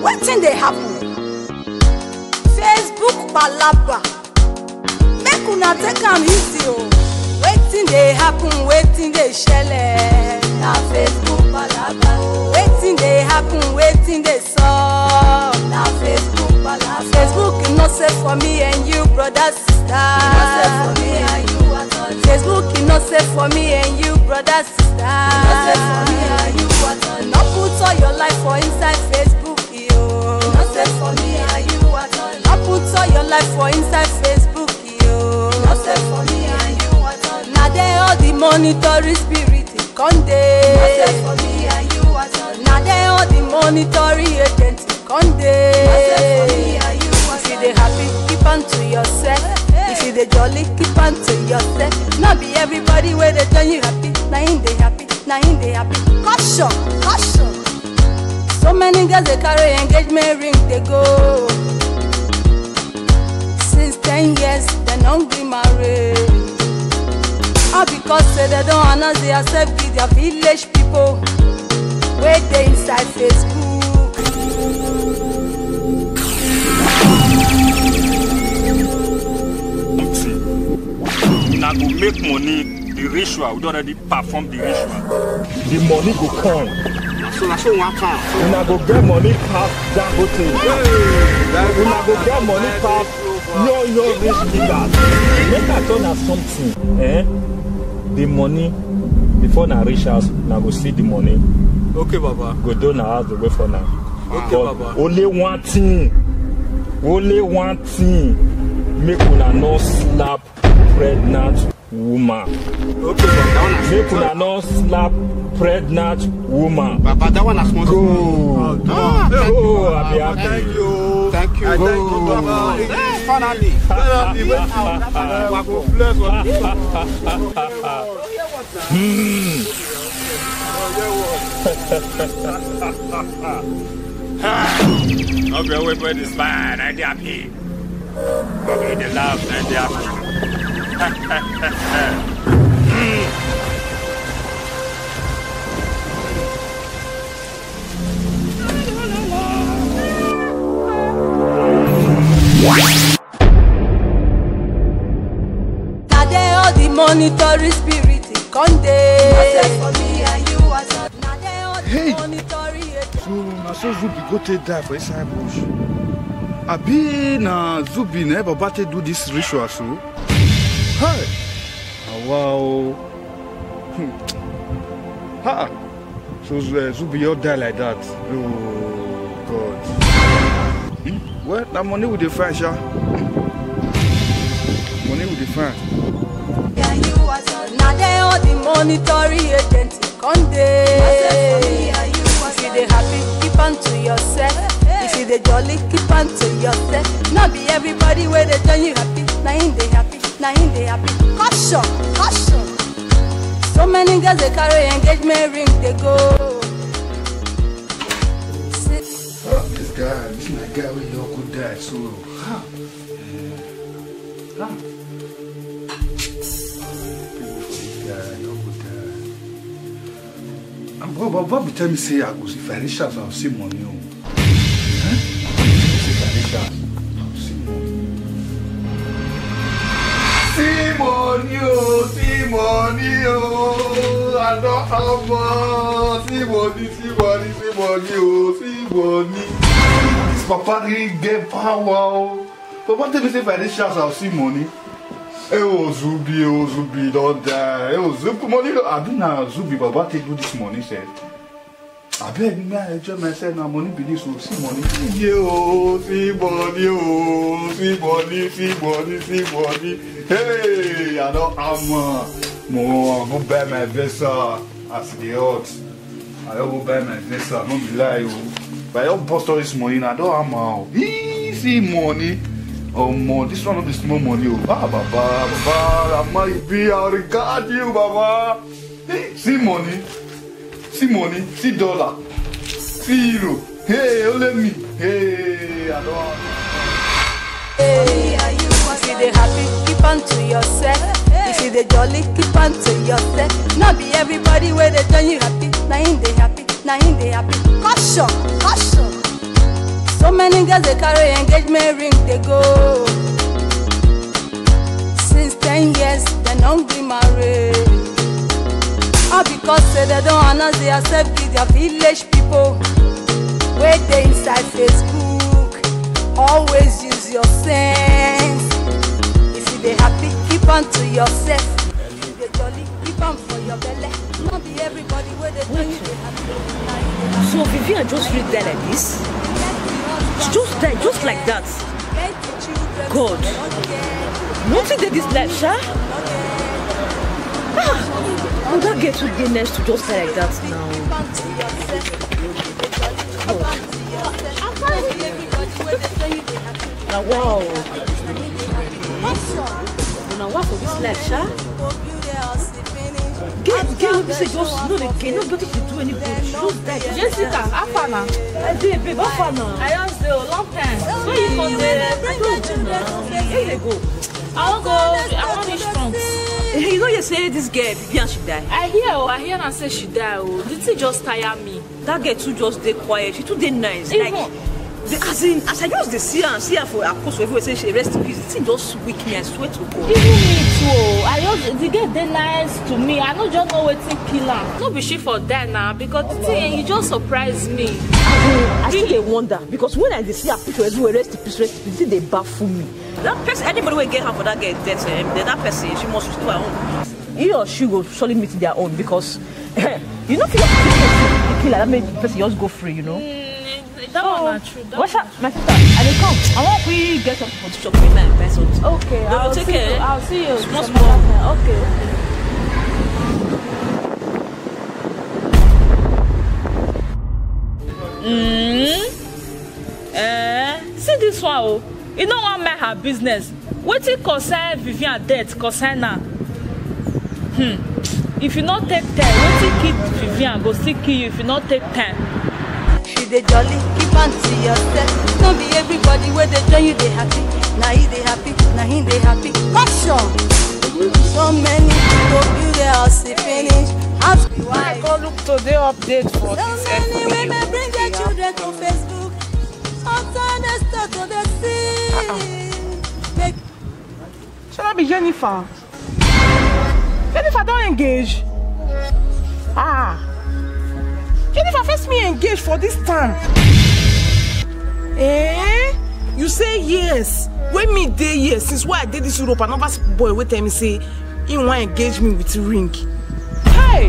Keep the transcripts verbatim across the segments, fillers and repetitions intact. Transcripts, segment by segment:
wetin dey happen? Facebook palava, make una take am easy o. Wetin dey happen, wetin dey shele? Na Facebook palava o. Wetin dey happen, wetin dey sup? Na Facebook palava. Facebook e no safe for me and you, brother sister. E no safe for me and you at all. Facebook e no safe for me and you, brother sister. E no safe for me and you at all. No put all your life for inside Facebook, yo. E no safe for me and you at all. No put all your life for inside Facebook, yo. E no safe for me and you at all. Na there all the monitoring spirit come dey. E no safe for me and you at all. Na there all the monitoring agent come dey. E no safe for me and you at all. If you dey happy, keep on to yourself. If you dey jolly, keep on to yourself. No be everybody wey dey tell you happy, na him dey happy, na him dey happy. Caution, caution. So many girls dey carry engagement ring dey go. Since ten years, dem no gree marry. All because say they don't announce themselves with their village people wey dey inside Facebook. Una go make money, the ritual, we already perform the ritual. The money go come. So na so one come. Una go get money past Dangote. Hey, una go get money past yo yo rich niggas. Make I tell na something, eh? The money before na reach house, na go see the money. Okay, Baba. Go do na house the way for now. Okay, but Baba. Only one thing, only one thing. Make una no slap pregnant woman. Okay, Baba. Make una no slap pregnant woman. Baba, that one is small. Go. Ah, thank you. Oh, I'll be happy. Thank you. Thank you. I Go. thank you, Baba. Hey, finally. Okay, wait for this man. I'm happy. Okay, the love and the Na there all the monitoring spirit come dey. No safe for me and you at all. Na there all the Hey. monitoring agent. So na so Zubi go take die for inside bush. Abi na Zubi na Baba take do this ritual so. Hey. Ah, wow. Hmm. Ha. So uh, Zubi all die like that. Oh God. Hmm? Well, that money we dey find, sha. Money we dey find. And you at all. Na there all the monitoring agent come dey. No safe for me and you at all. If you dey happy, keep on to yourself. If you dey jolly, keep on to yourself. No be everybody wey dey tell you happy, na him dey happy, na him dey happy. Caution, caution. So many girls dey carry engagement ring dey go. Ah, this guy, this my guy wey your could die so. Ha. Ha. People for this guy, your could die. And Baba, Baba tell me say I go see financial, I'll see money. Oh. Huh? See financial, I'll see money. See money, oh, see money, oh. I don't have money. See money, see money, see money, oh, see money. This Papa really get power, oh. Papa tell me say financial, I'll see money. Hey, oh, Zubi, oh, Zubi, don't die. Hey, oh, Zubi, money, I do now, Zubi, Baba take do this money, said. I beg me, I enjoy myself now, money be this, oh, see money. Yo, see money, oh, see money, see money, see money. Hey, I don't have more, I go buy my vessel as the hot. I don't go buy my vessel, no be lie, oh. But I don't post all this money, I don't have more. Easy money. Oh, man, this one of the small money, oh. Ah, Baba, Baba, Baba, be, I regard you, Baba. Hey, see money. See money, see dollar, see euro. Hey, only me. Hey, I don't. Hey, if you dey happy, keep on to yourself. If you dey jolly, keep on to yourself. No be everybody wey dey tell you happy, na him dey happy, na him dey happy. Caution, caution. So many girls they carry engagement ring they go. Since ten years they don't be married. All because say they don't announce they accept with their village people. Wait they inside Facebook. Always use your sense. If you they happy, keep on to yourself. If they jolly, keep on for your belly. Not be everybody where they tell you they happy. So Vivian just read there like this? She just died just like that. God. Nothing did this life, Sha? Ah, oh, that gets to the next to just die like that now. God. Now, wow. Now, what for this life, Sha? Get, get, what you say, just, no, they cannot better to do any good. She just died. Jessica, how far now? I did, babe, how far now? I just do a long time. So you come there, I don't know. Here they go. I won't go, I want to strong. You know you say this girl, Vivian, she die. I hear, oh, I hear her say she die, oh. Did she just tire me? That girl too just stay quiet. She too dey nice. Even, like, the, as in, as I just dey see her and see her for her post, everywhere say she rest in peace. The thing just weak me. I swear to God. even me too. I just the girl dey nice to me. I no just know wetin kill her. No be she for die now because the thing you just surprise me. I still dey wonder because when I dey see her picture everywhere, rest in peace, rest in peace, they baffle me. That person, anybody will get her for that girl death, um, then that person, she must do her own. He or she will surely meet their own because you know, if you just kill her, that makes the person just go free, you know. Mm, that one not true. That What's that, my sister? I will come. I want we get something for the shop for my person. okay, They I'll will take see care. you. I'll see you. Small, some small. other time. Okay. Mm. Eh, see this one, oh. You don't want to her business. What it concern Vivian death concern her? Hmm. If you not take time, what it kill Vivian go still kill you if you not take time. She dey jolly, keep on to yourself. Don't be everybody where they join you they happy. Now he they happy, now he they happy. Caution. So many people build their house they finish. Ask me why. I go look today update for So this. many women bring their children to Facebook. Sometimes they start to the sea. Make Shall I be Jennifer? Jennifer don't engage. Ah. Jennifer first me engage for this time. Eh? You say yes. When me day yes, since why I did this Europe, another boy will tell me say he want engage me with a ring. Hey!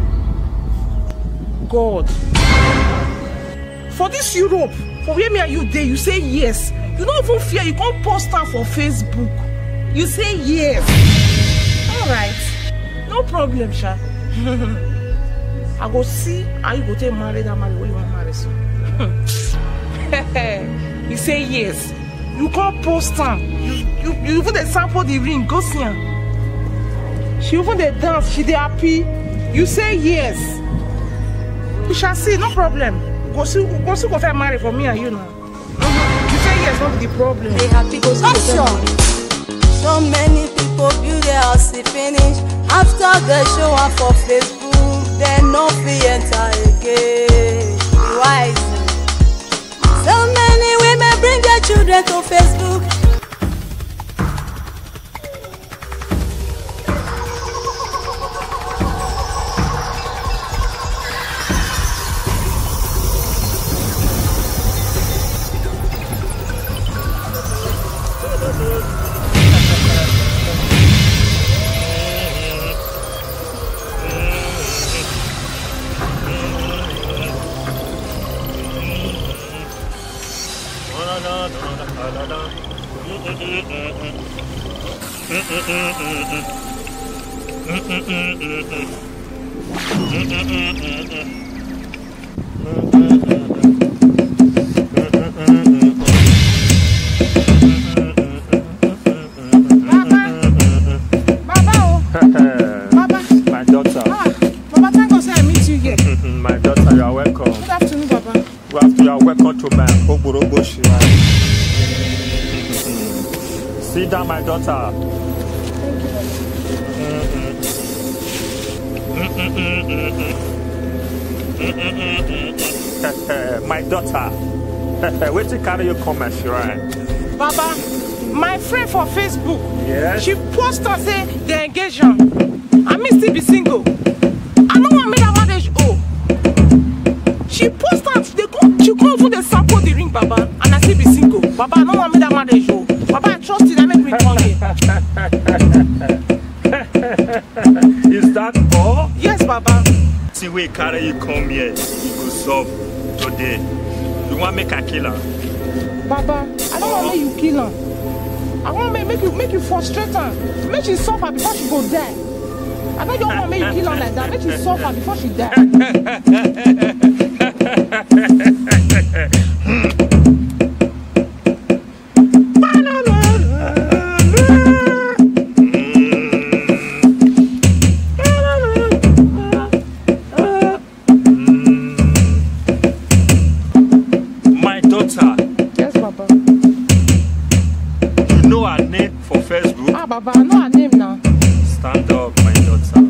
God. For this Europe, for where me and you day, you say yes. You don't even fear, you can't post her for Facebook. You say yes. Alright. No problem, Sha. I go see how you go take marry that man where you want to marry so. You say yes. You can't post her. You, you, you even dey sample the ring, go see her. She even dey dance, she dey happy. You say yes. We shall see, no problem. Go see, go see, go find marry for me and you now. You say yes, not the problem. they happy. Caution. So many people build their house they finish. After they show up for Facebook, they no fit enter again. Why? So many women bring their children to Facebook. My daughter. Ah, Baba, thank God say I meet you here. My daughter, you are welcome. Good afternoon, Baba. Good afternoon, you are welcome to my Ogborogbo Shrine. Sit down, my daughter. My daughter, Wait till carry you come and shrine. Baba, my friend for Facebook. Yes. She post and say they engage am. I me still be single. I no want make that marriage oh. She post and they come, she come for the sample the ring, Baba, and I still be single. Baba, I no want make that marriage oh. Baba, I trust you, that make me come here. Is that all? Yes, Baba. See we carry you come here, you go solve today. You want make a killer? Baba, I don't want make you kill her. I want make, make you make you frustrate her. Make she suffer before she go die. I know you don't want make you kill her like that. Make she suffer before she die. Baba, I know her name now. Stand up, my daughter.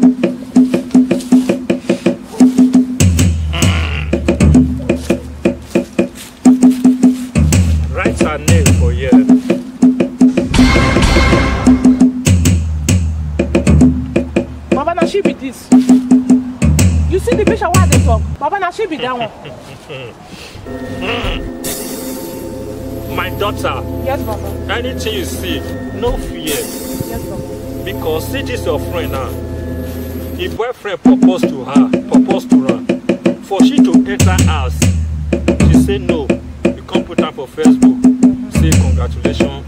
Write her name for you. Baba, now she be this. You see the picture where they talk? Baba, now she be that one. My daughter. Yes, Baba. Anything you see, no fear. Yes, Baba. Because see this your friend now. If boyfriend proposed to her, proposed to her, for she to enter house, she say no. You can't put her for Facebook. Mm-hmm. Say congratulations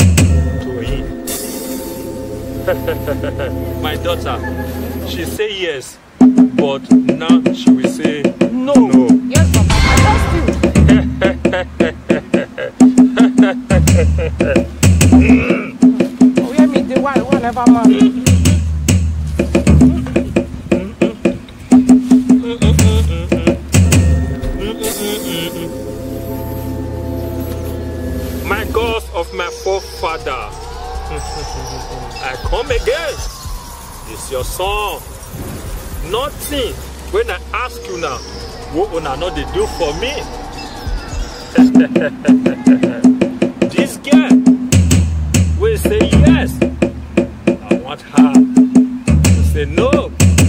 to him. My daughter, she say yes, but now she will say no. no. Yes, Baba. I trust you. Oh, yeah, me the one, one never marry. My gods of my forefather, I come again. It's your song. Nothing. When I ask you now, what will I not they do for me? This girl will say yes. I want her to say no.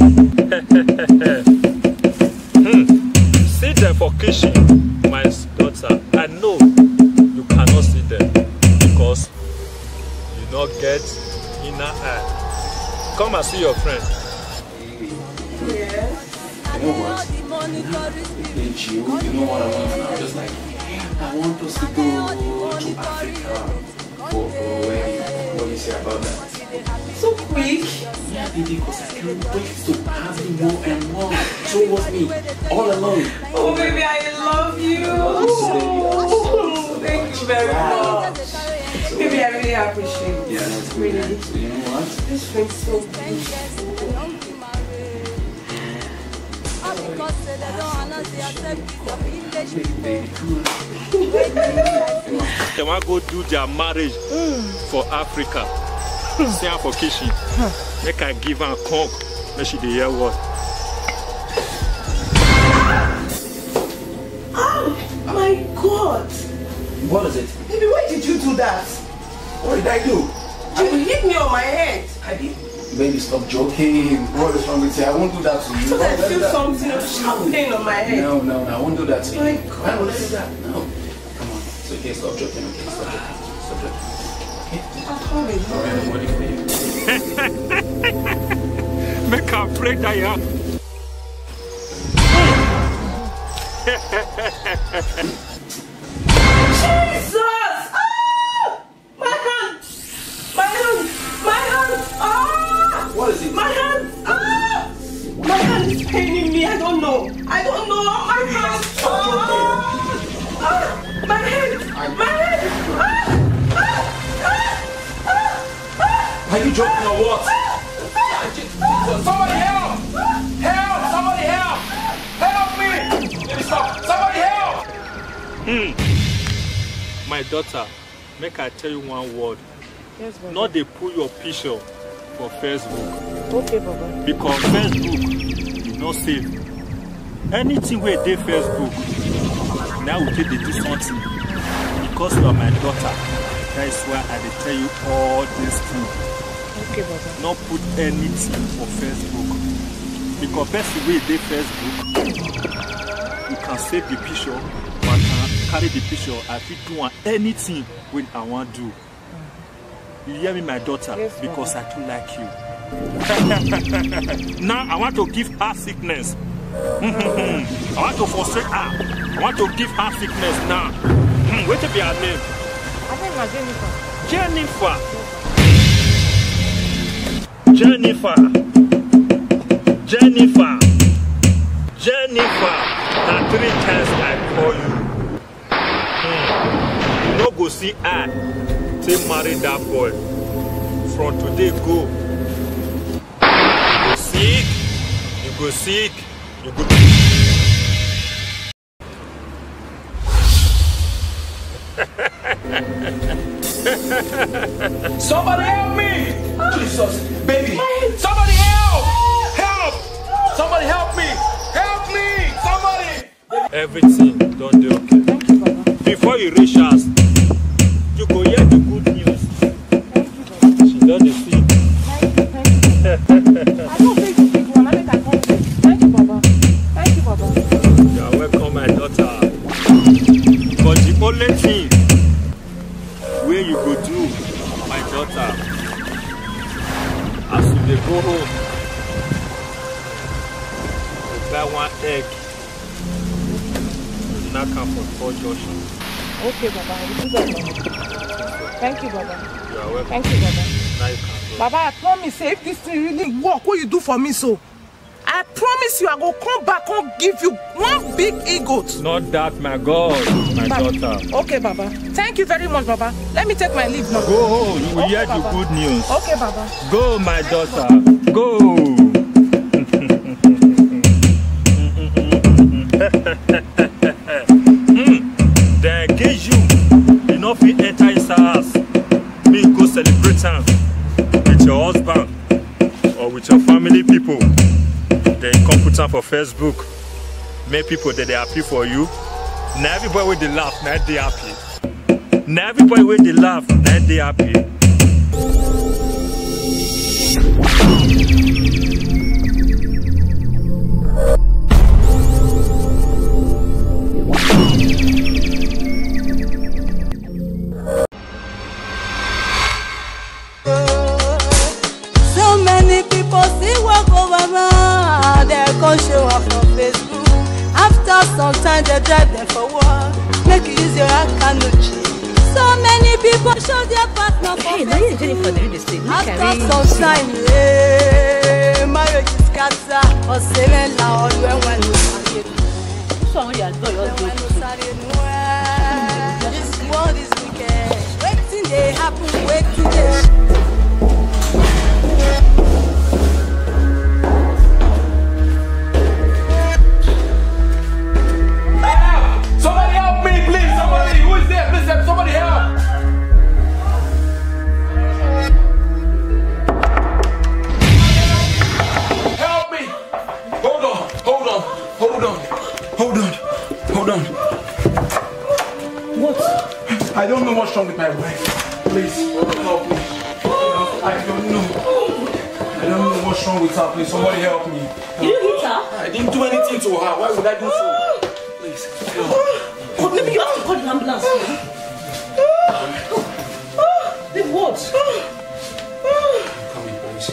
hmm. Sit there for kitchen, my daughter. I know you cannot sit there because you not get inner eye. Come and see your friend. Yeah. You know what? Then chill. You know what I want now? Just like, I want us to go to Africa for, for a wedding. What do you say about that? So quick. Yeah, baby, because I can't wait to have you more and more. So was me, all alone. Oh, baby, I love you. Oh, thank you very much. Baby, I really appreciate it. Yeah, that's really. Really. So you know what? This feels so good. They want to go do their marriage mm. for Africa. Stay mm. for kitchen. Mm. Make I give her a conk. Make she hear what. Oh my God! What is it? Baby, why did you do that? What did I do? You hit me on my head. I did. Baby, stop joking. What is wrong with you? I won't do that to you. So I feel something of pain on my head. No, no, no, I won't do that to you. My God. I won't do that. No. Come on. It's okay. Stop joking. Okay, stop joking. Stop joking. Okay? I'm coming. Alright, I'm waiting for you. Make her break that yeah. Jesus! Ah! My hand! My hand! My hand! Ah! What is it? My hand! Ah! My hand is paining me. I don't know. I don't know. My hand! Ah! Ah! My head! My head! Ah! Ah! Ah! Ah! Are you joking or what? Somebody help! Help! Somebody help! Help me! Baby, stop! Somebody help! Hmm. My daughter, make I tell you one word. Yes, Baba. Not they put your picture for Facebook. Okay, Baba. Because Facebook is not safe. Anything where they Facebook, now we take they do something. because you are my daughter, that is why I dey tell you all these things. Okay, Baba. Not put anything for Facebook. Because person wey dey Facebook, you can save the picture, or I can carry the picture. I fit do anything when I want to do. You hear me, my daughter? Yes, because I too like you. Now I want to give her sickness. I want to frustrate her. I want to give her sickness now. What to be her name? I think my Jennifer. Jennifer. Jennifer. Jennifer. Jennifer. Now three times I call you. Hmm. You no go see her. Say marry that boy. From today go. You go sick. You go sick. You go. Somebody help me! Jesus, baby! Somebody help! Help! Somebody help me! Help me! Somebody! Everything don't do okay. Before you reach us, you go hear the good news. She don't see. I don't think you big one. I make a comment. Thank you, Baba. Thank you, Baba. You are welcome, my daughter. But the only thing where you go do, my daughter, as you dey go home, you buy one egg, you knock am for four junction. Okay, Baba. I will do that, Baba. Thank you, Baba. You are welcome. Thank you, Baba. Now you can go. Baba, I promise say if this thing really work, what you do for me so? I promise you I go come back and give you one big egot. Not that, my God, my Baba. daughter. Okay, Baba. Thank you very much, Baba. Let me take my leave now. Go home, you will Okay, hear the Baba. good news. Okay, Baba. Go, my daughter. Go. mm. They engage you. You know if you enter inside house, me go celebrate time with your husband or with your family people. Then come put time for Facebook. Make people that they happy for you. Now everybody with the laugh, now they happy. Now everybody with the laugh, now they happy. So many people see walk over man, they come show up on Facebook. After some time they drive them for work, make you use your account to cheat. So many people show their partner for Hey, now Facebook. you're Jennifer, they're in the state. Look After at me. some time, yeah, marriage is scatter. Or seven la or when when you marry. So I want you to do your When do. you marry, well, this world is wicked. Waiting they happen, waiting they. Somebody help me, please! Somebody! Who is there? Please help! Somebody help! Help me! Hold on! Hold on! Hold on! Hold on! Hold on! What? I don't know what's wrong with my wife. Please, help me. I don't know. I don't know what's wrong with her. Please, somebody help me. You didn't hit her? I didn't do anything to her. Why would I do so? Please, help. Oh, maybe you have to call the ambulance. Babe, what? Come here, please.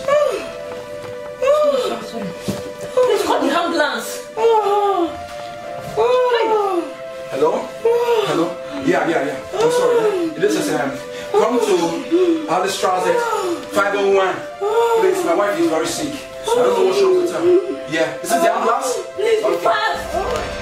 Sorry. Please call the ambulance. Hello? Hello? Yeah, yeah, yeah. I'm sorry. This is um, come to Alistrasse five oh one. Please, my wife is very sick. I don't know what's wrong with her. Yeah. This is the ambulance? Please, be Okay. fast.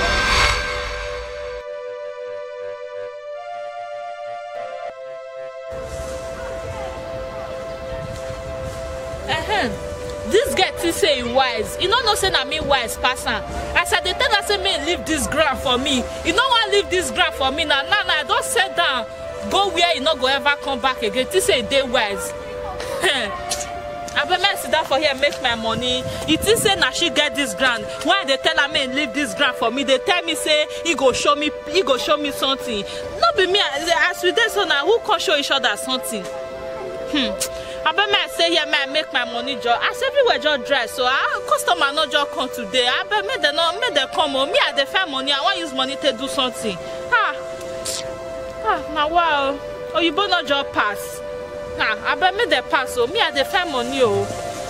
This girl think say he wise. You no know say na me wise pass am. As I dey tell her say make leave this ground for me, you no wan leave this ground for me na. Now now I don sit down go where you no go ever come back again. Think say you dey wise. I bet me sit down for here make my money. It is say na she get this grant. Why they tell her me leave this grant for me? They tell me say he go show me, he go show me something. Not be me as we dey so now. Who can show each other something? Hmm. I bet me I say here me I make my money just as everywhere just dry. So our customer not just come today. I bet me they not me they come on. Me I dey find money. I want use money to do something. Ah, ah, now wow. Oh, you both not just pass. Nah, I bet me they pass. So me I dey find money. Oh.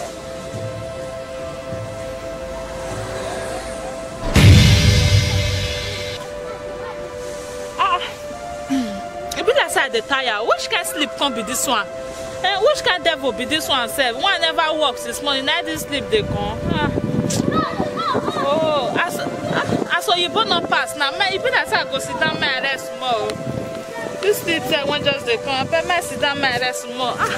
It be like say the tire. Which can sleep can't be this one? Eh, which kind devil be this one? Self? One never works this morning. Night this sleep they come. Ah. Oh, as as so you both not pass now. Man, you be like say I go sit down my rest more. This sleep say one just they come. I bet me sit down my rest more. Ah.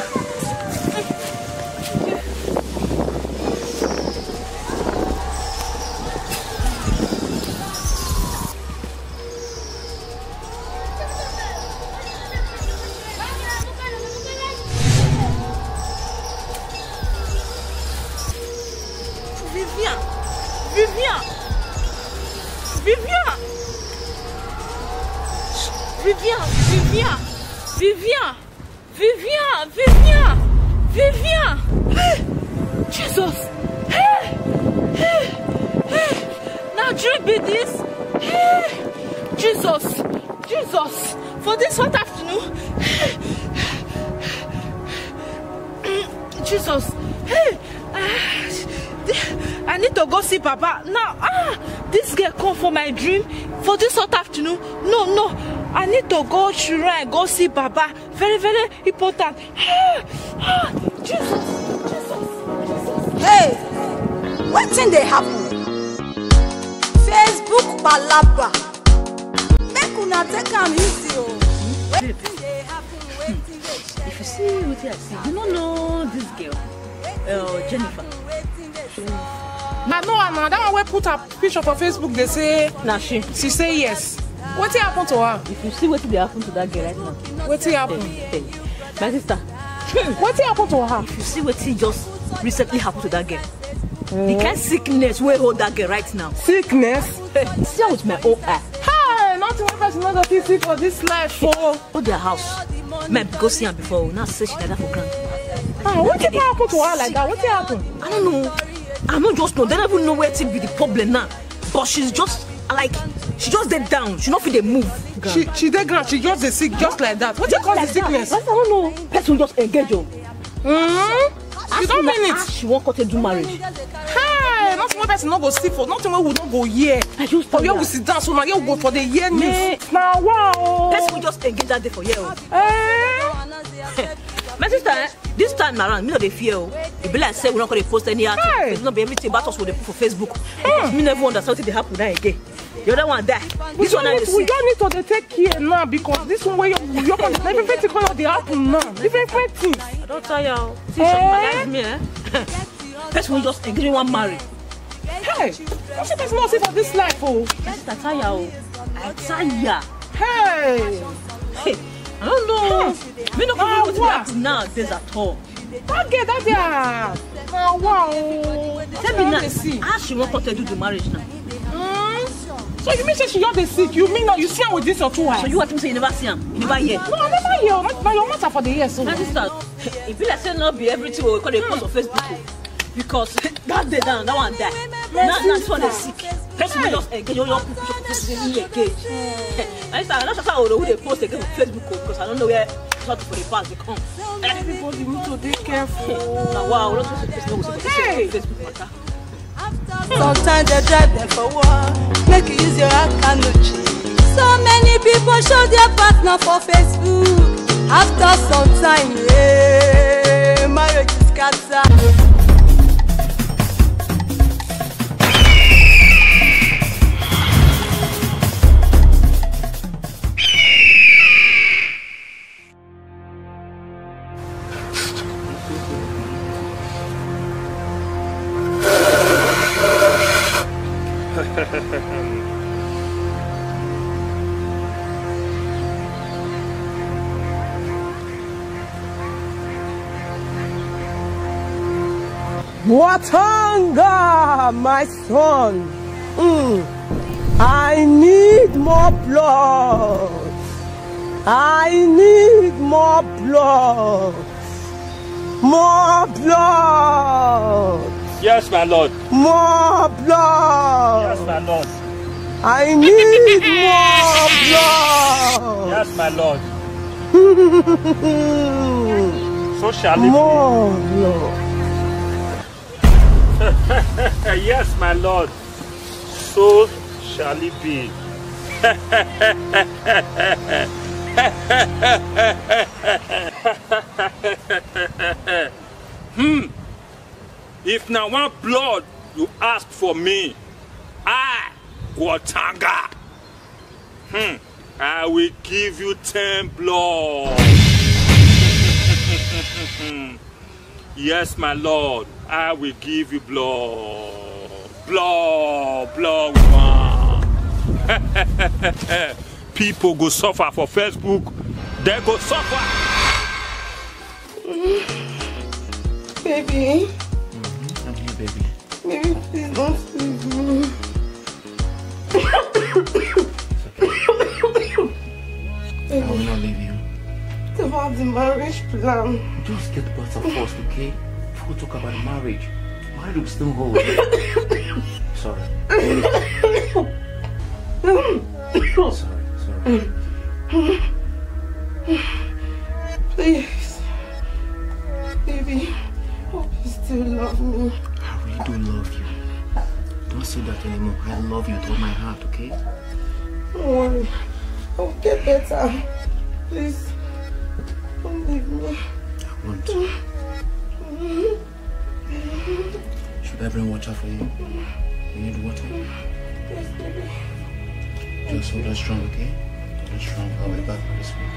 Vivian! Vivian! Vivian! Vivian! Vivian! Vivian! Vivian! Vivian! Hey! Jesus! Hey! Hey! Hey! Now drink be this! Hey! Jesus! Jesus! For this hot afternoon! Jesus! Hey! I need to go see Papa. Now, ah, this girl come for my dream for this hot afternoon. No, no, I need to go shrine and go see Baba. Very, very important. Ah, ah, Jesus, Jesus, Jesus. Hey, what thing they happen? Facebook balaba. Make una take am easy o. Wetin dey happen? Wetin dey shele? If you see what I see, you don't know this girl, uh, Jennifer. I know Anna, that one we put her picture for Facebook, they say Nah, she. she say yes. What happened to her? If you see what they happen to that girl right now. What happened? Hey, hey. My sister. What happened to her? If you see what just recently happened to that girl. Mm. The kind of sickness we hold that girl right now. Sickness? Hey, see her with my own eye. Hey, nothing person not that sick for this life for. Oh, their house. Man, go see her before. Now say she like that for granted. Ah, what did happen to her like that? What happened? I don't know. I don't just know. They don't even know where to be the problem now. But she's just like she just dead down. She not feel they move. She she dead ground. She just a sick just like that. What you call the sickness? I don't know. Person just engage her. Hmm. You don't mean it. She won't cut to do marriage. Hey, not one person not go see for. Nothing we will not go here. I just for you we sit down so now you go for the year news. Now wow. Person will just engage that day for year. Hey. My sister, eh, this time around, me not dey fear. It be like say we not gonna post any article. Hey. It's not be everything about us we dey put for Facebook. Hmm. Me never understand what they happen now again. The other one die. We This one don't I need, see. we don't need to take care now because this one where you you can different things gonna dey happen now. Different things. I don't tell you. See, Eh? something me, eh? Person will just agree one marry. Hey, what's the person not say for this life, oh? My sister tell you. I tell ya. Hey. Hey, I don't know. Me not Ah, know what will what? happen nowadays at all. That girl, that girl. Now wow. Tell me now, See. how she won't cut to do the marriage now? Mm. So you mean say she just dey sick? You mean now you see her with this or two eyes? So you want to say you never see him? You never hear? No, I never hear. Now your matter for the year so. My sister, it be like say not be everything we call a post on Facebook. Because that day down, that one die. Now, now this one is sick. Person will just engage, you don't put picture for me engage. My sister, I'm not sure how who they post again on Facebook because I don't know where sort for the past they come. Everybody need to be careful. Now wow, we're not supposed to post on Facebook matter. Sometimes they drive them for war. Make you use your account no cheat. So many people show their partner for Facebook. After some time, eh, marriage is scattered. Watanga, my son. Mm. I need more blood. I need more blood. More blood. Yes, my lord. More blood. Yes, my lord. I need more blood. Yes, my lord. So shall it more blood. be. Yes, my lord. So shall it be. Hmm. If now one blood you ask for me, I, Watanga, hmm, I will give you ten blood. Yes, my lord, I will give you blood. Blood, blood one. People go suffer for Facebook, they go suffer. Baby. Mm-hmm. I'm here, baby. Baby, please don't leave me. I will not leave you. It's about the marriage plan. Just get better first, okay? Before we talk about marriage. Marriage will still hold. Sorry. sorry, sorry. Please. Baby, hope you still love me. I really do love you. Don't say that anymore. I love you with all my heart, okay? Don't worry. I'll get better. Please. Don't leave me. I won't. Should I bring water for you? You need water? Yes, baby. Just hold us strong, okay? Hold us strong. I'll be back for this week,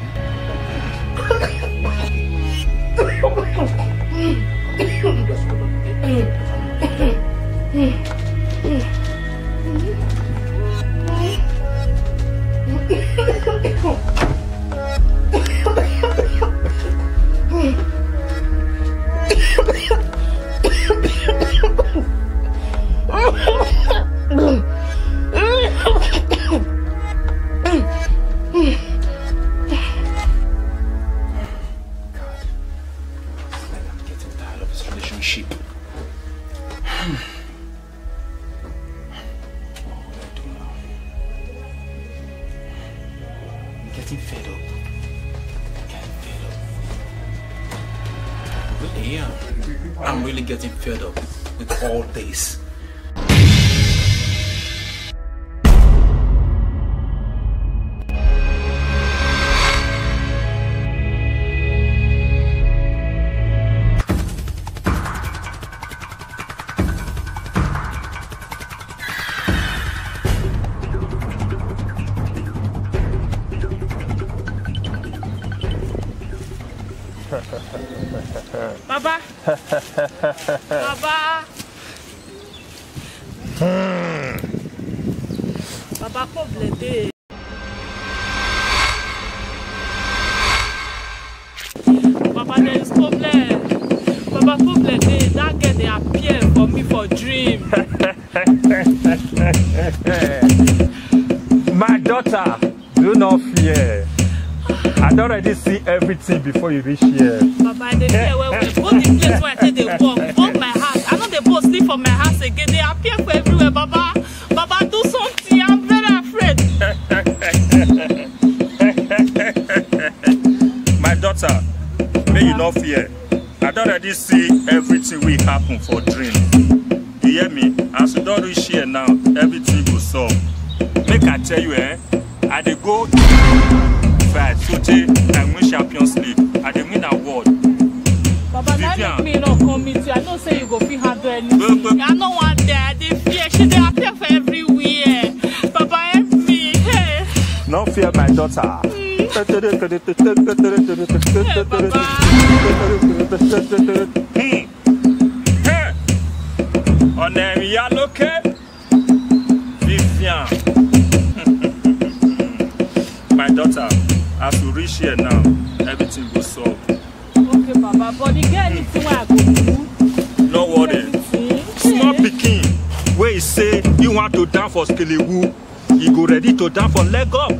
I'm really getting fed up with all this. Baba. Baba. Hmm. Baba, come blede. Baba, there is problem. Baba, come blede. That girl, they appear for me for dream. My daughter, do not fear. I don't already see everything before you reach here. Baba, they fear where we go the place where I say they walk. Walk my house. I know they both sleep for my house again. They appear for everywhere, Baba. Baba, do something. I'm very afraid. My daughter, may you not fear. I don't already see everything will happen for dream. You hear me? As you don't reach here now, everything will solve. Make I tell you, eh? I dey go fight, so I win Champions League. I dey win award. Baba, now make me not come meet you. I don't say you go fit handle anything. I don't want that. They fear. She dey appear for everywhere. Baba, help me. Hey. No fear, my daughter. Hey, Baba. Hmm. Hey. On est yellow, okay? Vivian. My daughter, as we reach here now, everything will solve. Okay, Baba, but the girl is where I go to. No worry. want to down for Skelewu, he go ready to down for leg up.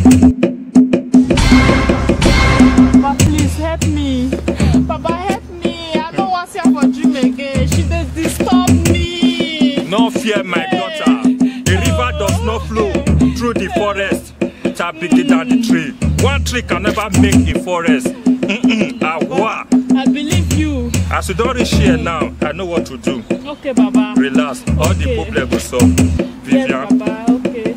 Papa, please help me. Papa, help me. I don't want to see her for dream again. She just disturb me. No fear, my daughter. The river does not flow through the forest without breaking down the tree. One tree can never make a forest. Mm-mm, Awa. I believe you. As you don't reach here now, I know what to do. Okay, Baba. Relax. All Okay. the problem will solve. Vivian. Yes, Baba. Okay.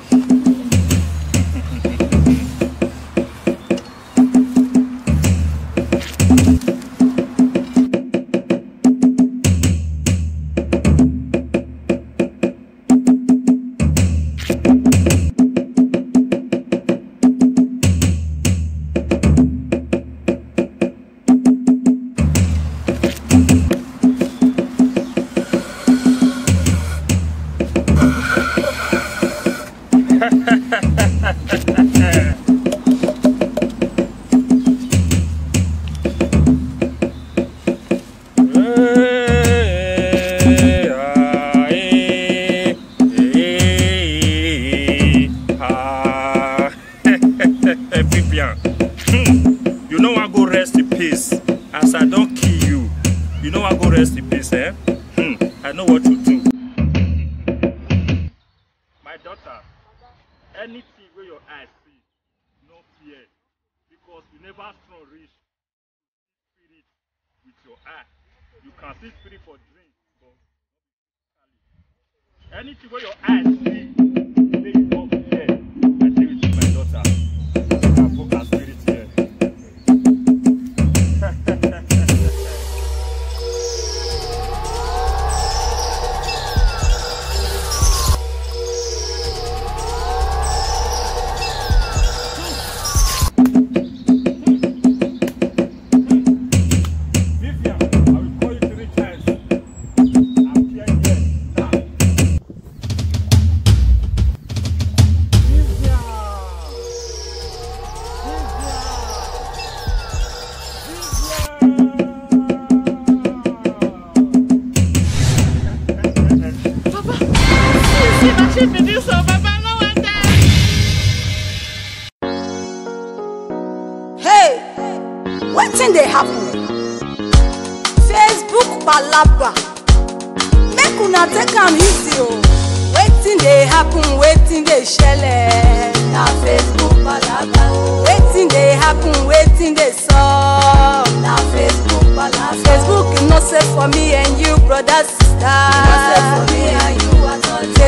Vivian, hmm. You know I go rest in peace. As I don't kill you, you know I go rest in peace, eh? Hmm. I know what to do. My daughter, anything where your eyes see, no fear, because you never strong reach spirit with your eye. You can see spirit for drink, but anything where your eyes see, make you not fear. I tell you, my daughter. Focus spirit here. Vivian, I will call you three times. I'm here here now. Vivian. Hey, wetin dey happen? Facebook palava. Make una take am easy o. Wetin dey happen? Wetin dey shele? Na Facebook palava. Wetin dey happen? Wetin dey sup? Na Facebook palava. Facebook no safe for me and you, brother, sister. No safe for me and you at all.